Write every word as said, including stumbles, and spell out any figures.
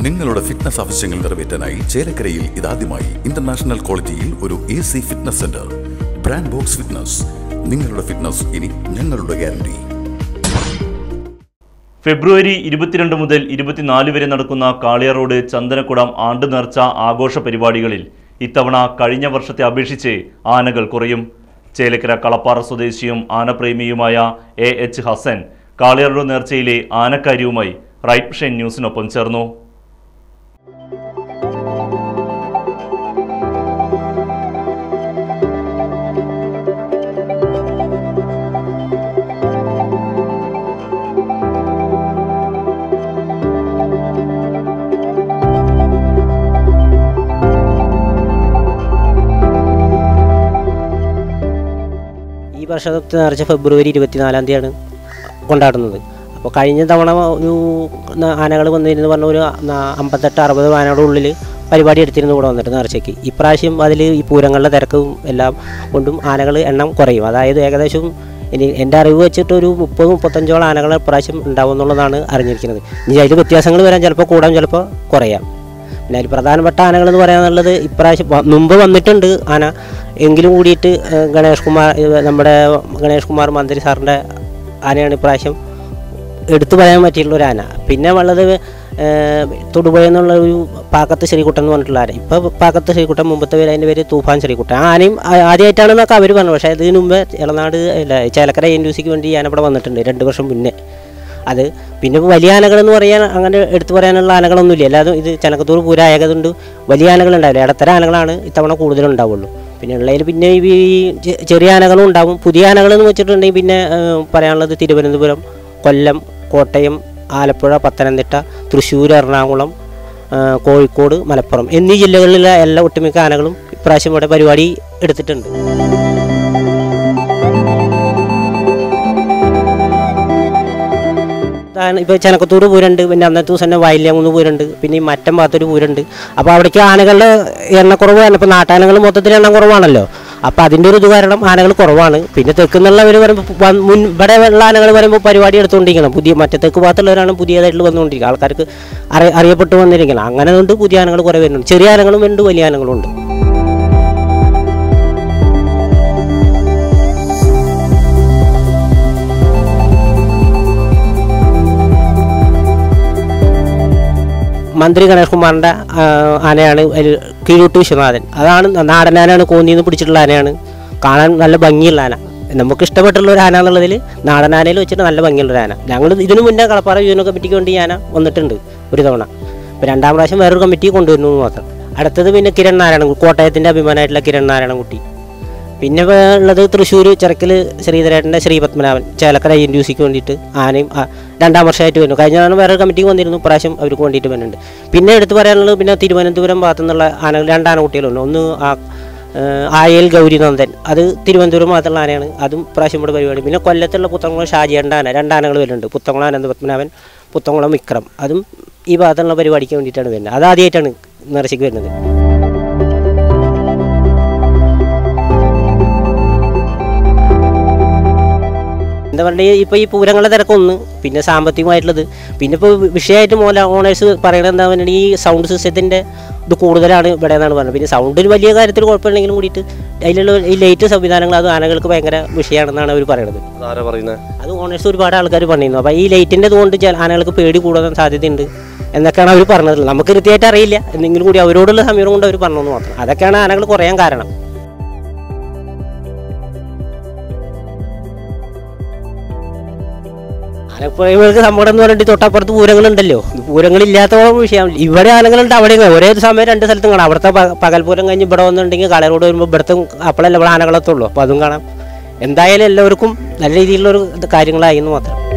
നിങ്ങളുടെ ഫിറ്റ്നസ് ആവശ്യങ്ങൾ നിറവേറ്റാനായി ചേലക്കരയിൽ ഇതാദ്യമായി ഇന്റർനാഷണൽ ക്വാളിറ്റിയിൽ ഒരു A C fitness center. Brand box fitness. നിങ്ങളുടെ ഫിറ്റ്നസ് ഇനി ഞങ്ങളുടെ ഗ്യാരണ്ടി. ഫെബ്രുവരി ഇരുപത്തിരണ്ട് മുതൽ ഇരുപത്തിനാല് വരെ നടക്കുന്ന കാളിയാറോഡ് ചന്ദനക്കുടം ആണ്ട് നേർച്ച ആഘോഷ പരിപാടികളിൽ ഇത്തവണ കഴിഞ്ഞ വർഷത്തെ അപേക്ഷിച്ച് ആനകൾ കുറയും. ചേലക്കര കളപ്പാറ സ്വദേശിയും ആനപ്രേമിയുമായ എ എച്ച് ഹസൻ കാളിയാറോഡ് നേർച്ചയിലെ ആനക്കാര്യവുമായി റൈറ്റ് ഷൈൻ ന്യൂസിനൊപ്പം ചേർന്നു. ഈ വർഷത്തെ നേർച്ച ഫെബ്രുവരി ഇരുപത്തിനാലാം തീയതിയാണ് കൊണ്ടാടുന്നത്. അപ്പോൾ കഴിഞ്ഞ തവണ ഒരു ആനകൾ വന്നിരുന്നു പറഞ്ഞ ഒരു അമ്പത്തെട്ട് അറുപത് ആനകളുടെ ഉള്ളിൽ പരിപാടി എടുത്തിരുന്നു കൂടെ വന്നിട്ട് നേർച്ചയ്ക്ക്. ഇപ്രാവശ്യം അതിൽ ഈ പൂരങ്ങളുടെ തിരക്കും എല്ലാം കൊണ്ടും ആനകൾ എണ്ണം കുറയും. അതായത് ഏകദേശം ഇനി എൻ്റെ അറിവ് വെച്ചിട്ട് ഒരു മുപ്പത് മുപ്പത്തഞ്ചോളം ആനകൾ ഇപ്രാവശ്യം ഉണ്ടാവും എന്നുള്ളതാണ് അറിഞ്ഞിരിക്കുന്നത്. ഇനി അതിൽ വ്യത്യാസങ്ങൾ വരാൻ ചിലപ്പോൾ കൂടാൻ ചിലപ്പോൾ കുറയാം. പിന്നെ അതിൽ പ്രധാനപ്പെട്ട ആനകൾ എന്ന് പറയാനുള്ളത് ഇപ്രാവശ്യം മുമ്പ് വന്നിട്ടുണ്ട് ആന, എങ്കിലും കൂടിയിട്ട് ഗണേഷ് കുമാർ നമ്മുടെ ഗണേഷ് കുമാർ മന്ത്രി സാറിൻ്റെ ആനയാണ് ഇപ്രാവശ്യം എടുത്തു പറയാൻ പറ്റിയിട്ടുള്ള ഒരു ആന. പിന്നെ ഉള്ളത് തൊടുപുഴ എന്നുള്ള ഒരു പാക്കത്ത് ശ്രീകുട്ടൻ എന്ന് പറഞ്ഞിട്ടുള്ള ആന. ഇപ്പോൾ പാക്കത്ത് ശ്രീകുട്ടൻ, മുമ്പത്തെ പേര് അതിൻ്റെ പേര് തൂഫാൻ ശ്രീകുട്ടൻ. ആ ആനയും ആദ്യമായിട്ടാണെന്നൊക്കെ അവർ പറഞ്ഞു. പക്ഷേ അതിന് മുമ്പ് ഇളനാട് അല്ല ചേലക്കര എൻ യു സിക്ക് വേണ്ടി ആന ഇവിടെ വന്നിട്ടുണ്ട് രണ്ട് വർഷം മുന്നേ. അത് പിന്നെ വലിയ ആനകളെന്ന് പറയാൻ അങ്ങനെ എടുത്തു പറയാനുള്ള ആനകളൊന്നുമില്ല. എല്ലാതും ഇത് ചനക്കത്തൂർ പൂരം ആയതുകൊണ്ട് വലിയ ആനകളുണ്ടാവില്ല. ഇടത്തരം ആനകളാണ് ഇത്തവണ കൂടുതലുണ്ടാവുള്ളൂ. പിന്നെ ഉള്ളതിൽ പിന്നെ ഈ ചെറിയ ആനകളും ഉണ്ടാവും. പുതിയ ആനകളെന്ന് വെച്ചിട്ടുണ്ടെങ്കിൽ പിന്നെ പറയാനുള്ളത് തിരുവനന്തപുരം, കൊല്ലം, കോട്ടയം, ആലപ്പുഴ, പത്തനംതിട്ട, തൃശ്ശൂർ, എറണാകുളം, കോഴിക്കോട്, മലപ്പുറം എന്നീ ജില്ലകളിലെ എല്ലാ ഒട്ടുമിക്ക ആനകളും ഇപ്രാവശ്യം ഇവിടെ പരിപാടി എടുത്തിട്ടുണ്ട്. ഇപ്പോൾ ചനക്കത്തൂർ പൂരമുണ്ട്, പിന്നെ അന്നത്തെ ദിവസം തന്നെ വയലിയാങ്കുന്ന് പൂരമുണ്ട്, പിന്നെ ഈ മറ്റം ഭാഗത്തൊരു പൂരമുണ്ട്. അപ്പോൾ അവിടേക്ക് ആനകളുടെ എണ്ണക്കുറവ് കാരണം ഇപ്പോൾ നാട്ടാനകൾ മൊത്തത്തിൽ എണ്ണം കുറവാണല്ലോ. അപ്പോൾ അതിൻ്റെ ഒരു ഇത് കാരണം ആനകൾ കുറവാണ്. പിന്നെ തെക്കുന്നുള്ളവർ പറയുമ്പോൾ മുൻ ഇവിടെ ഉള്ള ആനകൾ പറയുമ്പോൾ പരിപാടി എടുത്തുകൊണ്ടിരിക്കണം. പുതിയ മറ്റേ തെക്ക് ഭാഗത്തുള്ളവരാണ് പുതിയതായിട്ട് വന്നുകൊണ്ടിരിക്കുക, ആൾക്കാർക്ക് അറി അറിയപ്പെട്ട് വന്നിരിക്കണം. അങ്ങനെ കൊണ്ട് പുതിയ ആനകൾ കുറേ വരുന്നുണ്ട്. ചെറിയ ആനകളും ഉണ്ട്, വലിയ ആനകളും ഉണ്ട്. മന്ത്രി ഗണേഷ് കുമാറിൻ്റെ ആനയാണ് കീഴൂട്ട് വിശ്വനാഥൻ. അതാണ് നാടൻ ആനയാണ്, കോന്നിന്ന് പിടിച്ചിട്ടുള്ള ആനയാണ്. കാണാൻ നല്ല ഭംഗിയുള്ള ആന. നമുക്ക് ഇഷ്ടപ്പെട്ടുള്ള ഒരു ആന എന്നുള്ളതിൽ നാടൻ ആനയിൽ വെച്ചിട്ട് നല്ല ഭംഗിയുള്ളൊരു ആന. ഞങ്ങൾ ഇതിനു മുന്നേ കളപ്പാറ യുവജന കമ്മിറ്റിക്ക് വേണ്ടി ആന വന്നിട്ടുണ്ട് ഒരു തവണ. ഇപ്പോൾ രണ്ടാം പ്രാവശ്യം വേറൊരു കമ്മിറ്റി കൊണ്ടുവരുന്നു മാത്രം. അടുത്തത് പിന്നെ കിരൺ നാരായണൻ, കോട്ടയത്തിൻ്റെ അഭിമാനമായിട്ടുള്ള കിരൺ നാരായണൻകുട്ടി. പിന്നെ ഉള്ളത് തൃശ്ശൂർ ചിറക്കൽ ശ്രീധരേട്ടൻ്റെ ശ്രീപത്മനാഭൻ, ചേലക്കര എൻ യു സിക്ക് വേണ്ടിയിട്ട് ആനയും രണ്ടാം വർഷമായിട്ട് വരുന്നു. കഴിഞ്ഞ തവണ വേറെ കമ്മിറ്റിക്ക് വന്നിരുന്നു, പ്രാവശ്യം അവർക്ക് വേണ്ടിയിട്ട് വരുന്നുണ്ട്. പിന്നെ എടുത്ത് പറയാനുള്ളത് പിന്നെ തിരുവനന്തപുരം ഭാഗത്തു നിന്നുള്ള ആനകൾ രണ്ടാന കുട്ടികളുണ്ട്. ഒന്ന് ആ ആയൽ ഗൗരിനന്ദൻ, അത് തിരുവനന്തപുരം ഭാഗത്തുള്ള ആനയാണ്, അതും പ്രാവശ്യം ഇവിടെ പരിപാടി. പിന്നെ കൊല്ലത്തുള്ള പുത്തംകുളം ഷാജിയണ്ട ആന, രണ്ടാനകൾ വരുന്നുണ്ട്. പുത്തംകുളം അനന്തപത്മനാഭൻ, പുത്തംകുളം വിക്രം, അതും ഈ ഭാഗത്തുള്ള പരിപാടിക്ക് വേണ്ടിയിട്ടാണ് വരുന്നത്. അത് ആദ്യമായിട്ടാണ് നേർച്ചയ്ക്ക് വരുന്നത്. എന്താ പറയുക, ഇപ്പോൾ ഈ പൂരങ്ങളുടെ തിരക്കൊന്ന്, പിന്നെ സാമ്പത്തികമായിട്ടുള്ളത്, പിന്നെ ഇപ്പോൾ വിഷയമായിട്ട് മോല ഓണേഴ്സ് പറയുന്നത് എന്താ പറയുക, ഈ സൗണ്ട് സിസ്റ്റത്തിൻ്റെ ഇത് കൂടുതലാണ് ഇവിടെ എന്നാണ് പറഞ്ഞത്. പിന്നെ സൗണ്ടിന് വലിയ കാര്യത്തിൽ കുഴപ്പമില്ലെങ്കിലും കൂടിയിട്ട് അതിലുള്ള ഈ ലൈറ്റ് സംവിധാനങ്ങൾ അത് ആനകൾക്ക് ഭയങ്കര വിഷയമാണെന്നാണ് അവർ പറയുന്നത്. അത് ഓണേഴ്സ് ഒരുപാട് ആൾക്കാർ പറഞ്ഞിരുന്നു. അപ്പോൾ ഈ ലൈറ്റിൻ്റെ കൊണ്ട് ആനകൾക്ക് പേടി കൂടാൻ സാധ്യതയുണ്ട് എന്നൊക്കെയാണ് അവർ പറഞ്ഞത്. നമുക്ക് കൃത്യമായിട്ട് അറിയില്ല, എന്തെങ്കിലും കൂടി അവരോടുള്ള സമീപം കൊണ്ട് അവർ പറഞ്ഞതെന്ന് മാത്രം. അതൊക്കെയാണ് ആനകൾ കുറയാൻ കാരണം. ആനപ്പുഴകൾക്ക് നമ്മുടെ എന്ന് പറഞ്ഞിട്ട് തൊട്ടപ്പുറത്ത് പൂരങ്ങളുണ്ടല്ലോ. പൂരങ്ങളില്ലാത്തോളം വിഷയം ഇവിടെ ആനകളുണ്ട്. അവിടെ ഒരേ സമയം രണ്ട് സ്ഥലത്തും കാണാം. അവിടുത്തെ പകൽപൂരം കഴിഞ്ഞ് ഇവിടെ വന്നിട്ടുണ്ടെങ്കിൽ കാളറോഡ് വരുമ്പോൾ ഇവിടുത്തെ അപ്പോഴല്ല ഇവിടെ ആനകളെത്തുള്ളൂ. അപ്പോൾ അതും കാണാം. എന്തായാലും എല്ലാവർക്കും നല്ല രീതിയിലുള്ളൊരു കാര്യങ്ങളായിരുന്നു മാത്രം.